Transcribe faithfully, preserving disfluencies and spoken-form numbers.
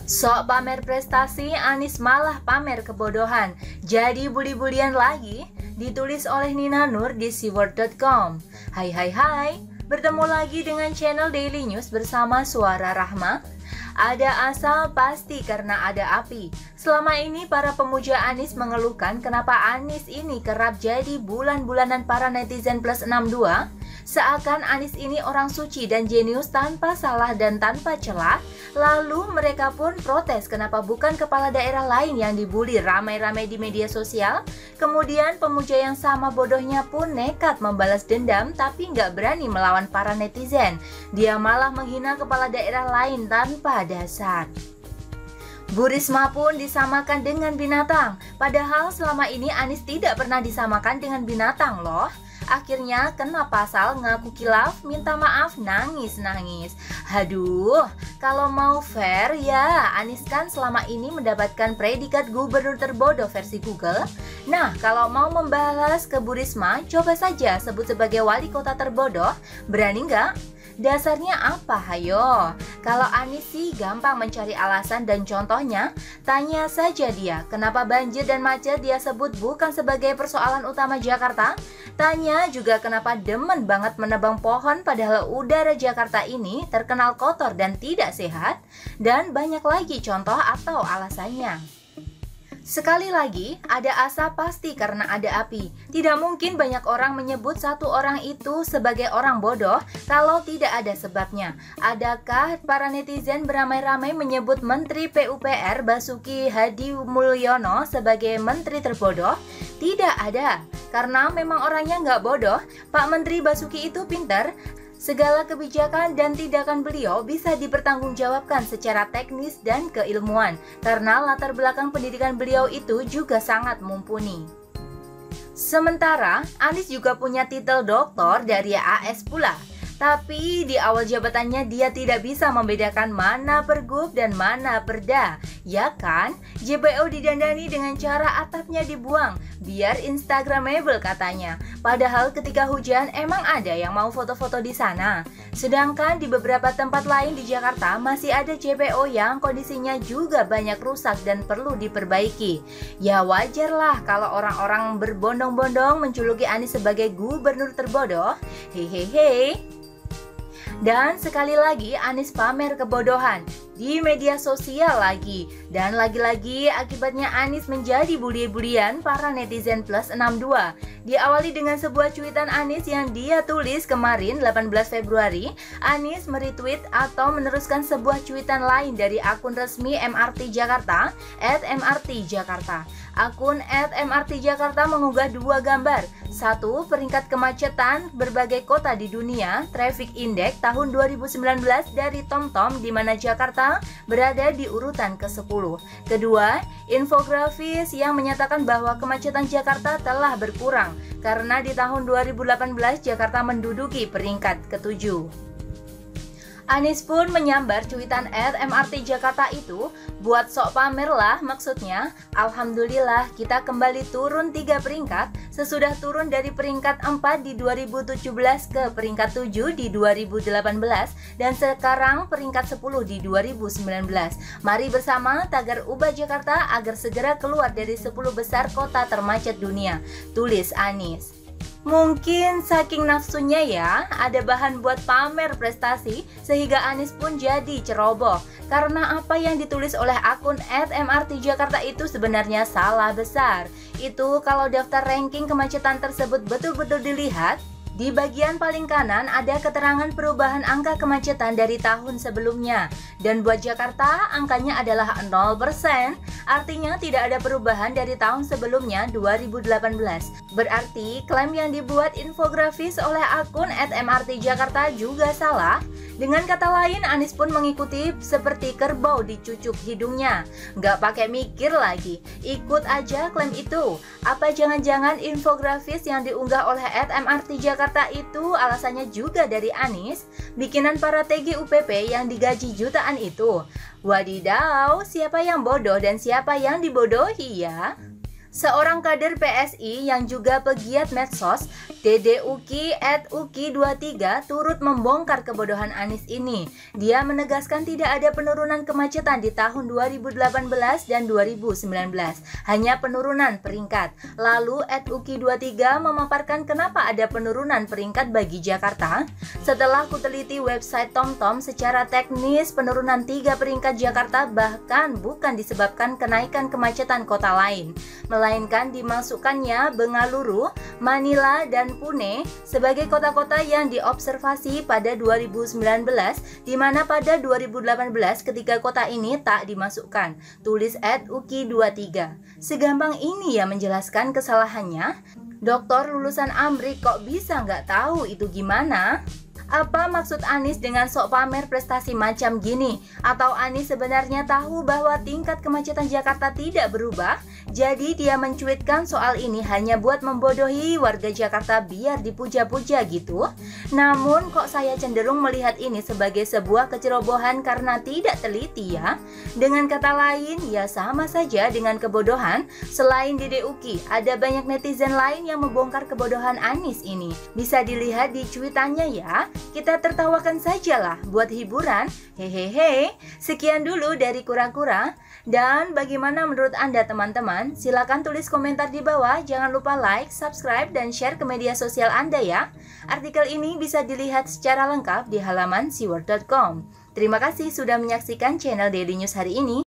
Sok pamer prestasi, Anies malah pamer kebodohan. Jadi bully-bulian lagi? Ditulis oleh Nina Nur di siword dot com. Hai hai hai, bertemu lagi dengan channel Daily News bersama Suara Rahma. Ada asal pasti karena ada api. Selama ini para pemuja Anies mengeluhkan kenapa Anies ini kerap jadi bulan-bulanan para netizen plus enam dua. Seakan Anies ini orang suci dan jenius tanpa salah dan tanpa celah. Lalu mereka pun protes kenapa bukan kepala daerah lain yang dibully ramai-ramai di media sosial. Kemudian pemuja yang sama bodohnya pun nekat membalas dendam tapi nggak berani melawan para netizen. Dia malah menghina kepala daerah lain tanpa dasar. Bu Risma pun disamakan dengan binatang. Padahal selama ini Anies tidak pernah disamakan dengan binatang loh. Akhirnya kena pasal ngaku kilaf, minta maaf, nangis-nangis. Haduh, kalau mau fair ya, Anies kan selama ini mendapatkan predikat gubernur terbodoh versi Google. Nah, kalau mau membalas ke Bu Risma, coba saja sebut sebagai wali kota terbodoh. Berani nggak? Dasarnya apa, hayo? Kalau Anies sih gampang mencari alasan dan contohnya, tanya saja dia, kenapa banjir dan macet dia sebut bukan sebagai persoalan utama Jakarta? Tanya juga kenapa demen banget menebang pohon padahal udara Jakarta ini terkenal kotor dan tidak sehat? Dan banyak lagi contoh atau alasannya. Sekali lagi, ada asa pasti karena ada api. Tidak mungkin banyak orang menyebut satu orang itu sebagai orang bodoh kalau tidak ada sebabnya. Adakah para netizen beramai-ramai menyebut Menteri P U P R Basuki Hadi Mulyono sebagai menteri terbodoh? Tidak ada, karena memang orangnya nggak bodoh. Pak Menteri Basuki itu pintar. Segala kebijakan dan tindakan beliau bisa dipertanggungjawabkan secara teknis dan keilmuan, karena latar belakang pendidikan beliau itu juga sangat mumpuni. Sementara, Anies juga punya titel doktor dari A S pula. Tapi di awal jabatannya dia tidak bisa membedakan mana pergub dan mana perda. Ya kan? J B O didandani dengan cara atapnya dibuang, biar instagramable katanya. Padahal ketika hujan emang ada yang mau foto-foto di sana. Sedangkan di beberapa tempat lain di Jakarta masih ada J B O yang kondisinya juga banyak rusak dan perlu diperbaiki. Ya wajarlah kalau orang-orang berbondong-bondong menjuluki Anies sebagai gubernur terbodoh. Hehehe. Dan sekali lagi Anies pamer kebodohan di media sosial lagi. Dan lagi-lagi akibatnya Anies menjadi bully-bulian para netizen plus enam dua. Diawali dengan sebuah cuitan Anies yang dia tulis kemarin delapan belas Februari. Anies meretweet atau meneruskan sebuah cuitan lain dari akun resmi M R T Jakarta at M R T Jakarta. Akun at M R T Jakarta mengunggah dua gambar. Satu, peringkat kemacetan berbagai kota di dunia, Traffic Index tahun dua ribu sembilan belas dari TomTom di mana Jakarta berada di urutan ke sepuluh. Kedua, infografis yang menyatakan bahwa kemacetan Jakarta telah berkurang karena di tahun dua ribu delapan belas Jakarta menduduki peringkat ketujuh. Anies pun menyambar cuitan at M R T Jakarta itu, buat sok pamer lah maksudnya. Alhamdulillah kita kembali turun tiga peringkat sesudah turun dari peringkat empat di dua ribu tujuh belas ke peringkat tujuh di dua ribu delapan belas dan sekarang peringkat sepuluh di dua ribu sembilan belas. Mari bersama tagar ubah Jakarta agar segera keluar dari sepuluh besar kota termacet dunia, tulis Anies. Mungkin saking nafsunya ya, ada bahan buat pamer prestasi sehingga Anies pun jadi ceroboh. Karena apa yang ditulis oleh akun at M R T Jakarta itu sebenarnya salah besar. Itu kalau daftar ranking kemacetan tersebut betul-betul dilihat, di bagian paling kanan ada keterangan perubahan angka kemacetan dari tahun sebelumnya. Dan buat Jakarta angkanya adalah nol persen. Artinya tidak ada perubahan dari tahun sebelumnya dua ribu delapan belas. Berarti klaim yang dibuat infografis oleh akun at M R T Jakarta juga salah. Dengan kata lain, Anies pun mengikuti seperti kerbau dicucuk hidungnya. Nggak pakai mikir lagi, ikut aja klaim itu. Apa jangan-jangan infografis yang diunggah oleh at M R T Jakarta itu alasannya juga dari Anies? Bikinan para T G U P P yang digaji jutaan itu. Wadidaw, siapa yang bodoh dan siapa yang dibodohi ya? Seorang kader P S I yang juga pegiat medsos, Dede Uki at Uki dua puluh tiga turut membongkar kebodohan Anies ini. Dia menegaskan tidak ada penurunan kemacetan di tahun dua ribu delapan belas dan dua ribu sembilan belas, hanya penurunan peringkat. Lalu at Uki dua puluh tiga memaparkan kenapa ada penurunan peringkat bagi Jakarta. Setelah kuteliti website TomTom secara teknis, penurunan tiga peringkat Jakarta bahkan bukan disebabkan kenaikan kemacetan kota lain, melainkan dimasukkannya Bengaluru, Manila, dan Pune sebagai kota-kota yang diobservasi pada dua ribu sembilan belas, di mana pada dua ribu delapan belas ketiga kota ini tak dimasukkan, tulis at Uki dua puluh tiga. Segampang ini ya menjelaskan kesalahannya? Doktor lulusan Amrik kok bisa nggak tahu itu gimana? Apa maksud Anies dengan sok pamer prestasi macam gini? Atau Anies sebenarnya tahu bahwa tingkat kemacetan Jakarta tidak berubah? Jadi dia mencuitkan soal ini hanya buat membodohi warga Jakarta biar dipuja-puja gitu? Namun kok saya cenderung melihat ini sebagai sebuah kecerobohan karena tidak teliti ya? Dengan kata lain, ya sama saja dengan kebodohan. Selain Dede Uki, ada banyak netizen lain yang membongkar kebodohan Anies ini. Bisa dilihat di cuitannya ya. Kita tertawakan sajalah buat hiburan. Hehehe. Sekian dulu dari Kura-Kura. Dan bagaimana menurut Anda teman-teman? Silakan tulis komentar di bawah. Jangan lupa like, subscribe, dan share ke media sosial Anda ya. Artikel ini bisa dilihat secara lengkap di halaman C Word dot com. Terima kasih sudah menyaksikan channel Daily News hari ini.